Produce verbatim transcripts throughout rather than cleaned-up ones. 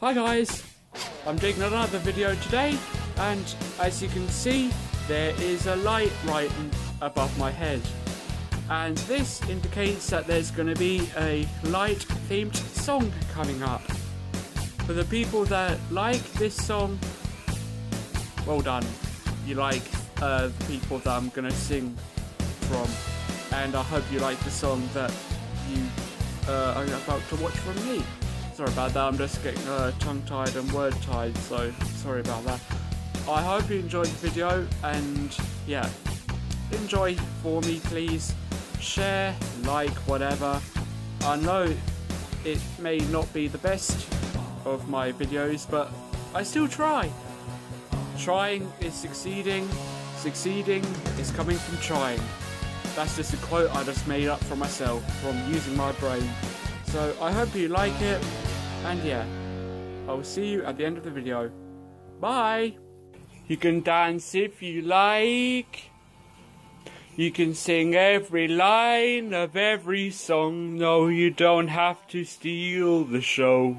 Hi guys, I'm doing another video today, and as you can see there is a light right above my head, and this indicates that there's going to be a light themed song coming up. For the people that like this song, well done, you like uh, the people that I'm going to sing from, and I hope you like the song that you uh, are about to watch from me. Sorry about that, I'm just getting uh, tongue-tied and word-tied, so sorry about that. I hope you enjoyed the video, and yeah, enjoy for me please. Share, like, whatever. I know it may not be the best of my videos, but I still try. Trying is succeeding, succeeding is coming from trying. That's just a quote I just made up for myself from using my brain. So I hope you like it, and yeah, I will see you at the end of the video. Bye! You can dance if you like. You can sing every line of every song. No, you don't have to steal the show.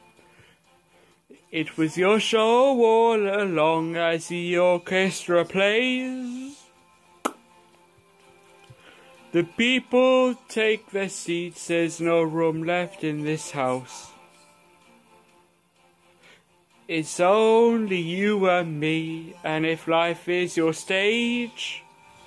It was your show all along as the orchestra plays. The people take their seats, there's no room left in this house. It's only you and me, and if life is your stage,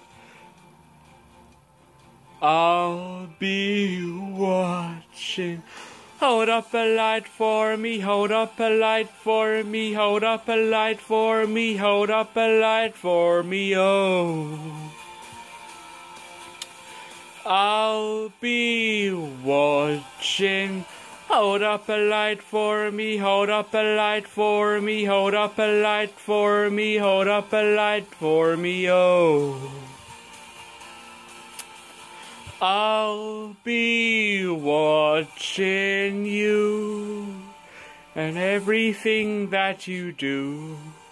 I'll be watching. Hold up a light for me, hold up a light for me, hold up a light for me, hold up a light for me, oh. I'll be watching. Hold up a light for me, hold up a light for me, hold up a light for me, hold up a light for me, oh. I'll be watching you and everything that you do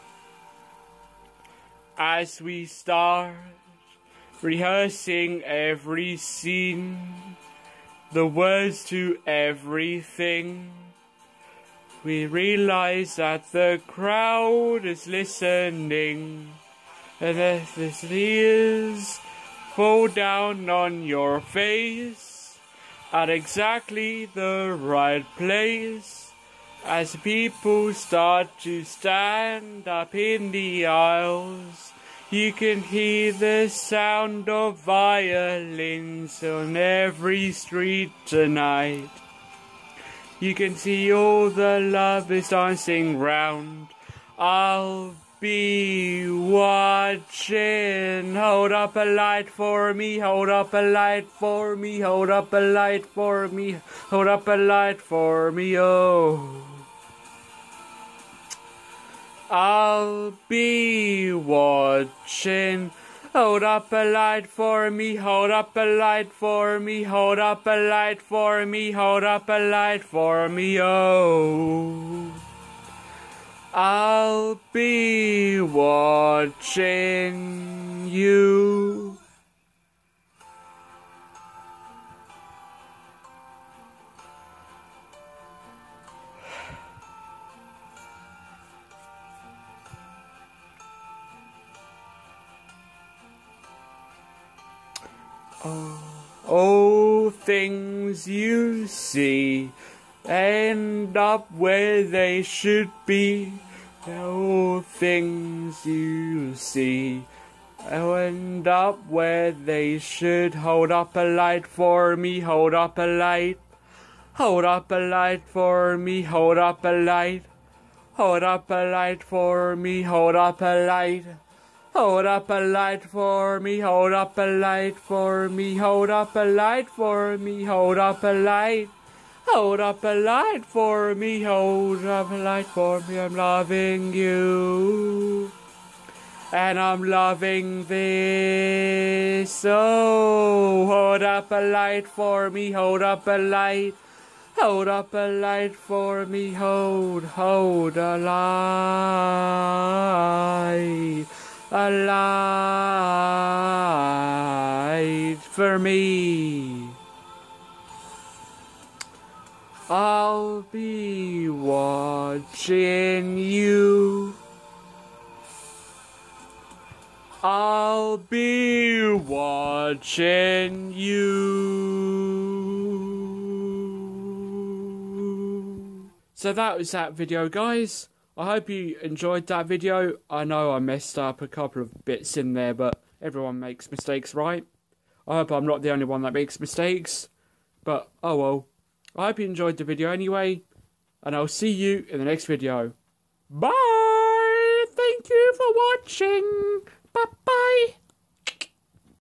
as we start rehearsing every scene, the words to everything. We realize that the crowd is listening, and as the tears fall down on your face at exactly the right place, as people start to stand up in the aisles. You can hear the sound of violins on every street tonight. You can see all the lovers dancing round. I'll be watching. Hold up a light for me, hold up a light for me, hold up a light for me, hold up a light for me, oh. I'll be watching. Hold up a light for me, hold up a light for me, hold up a light for me, hold up a light for me, oh. I'll be watching you. Oh, oh, things you see end up where they should be. Oh, things you see end up where they should. Hold up a light for me, hold up a light. Hold up a light for me, hold up a light. Hold up a light for me, hold up a light. Hold up a light for me, hold up a light for me, hold up a light for me, hold up a light. Hold up a light for me, hold up a light for me, I'm loving you. And I'm loving this, oh. Hold up a light for me, hold up a light. Hold up a light for me, hold, hold a light. A light for me. I'll be watching you. I'll be watching you. So that was that video, guys. I hope you enjoyed that video. I know I messed up a couple of bits in there, but everyone makes mistakes, right? I hope I'm not the only one that makes mistakes. But, oh well. I hope you enjoyed the video anyway. And I'll see you in the next video. Bye! Thank you for watching. Bye-bye.